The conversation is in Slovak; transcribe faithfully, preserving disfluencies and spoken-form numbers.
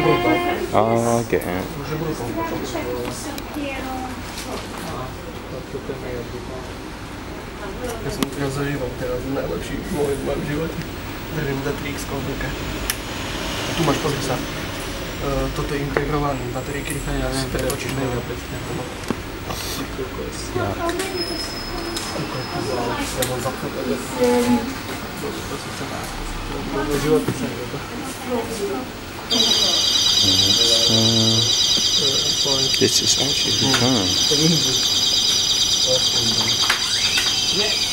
Oh, okay. Ja som ja zažívam teraz najlepší moment v mojom živote. Držím dé tri iks v ruke. Tu máš, pozri sa. Uh, toto je integrovaný bateríky. Ja neviem, to je očišné. Ja mám zapnuté. To si chcem nájsť. Môj život sa nebolo. This is actually the time. Yeah.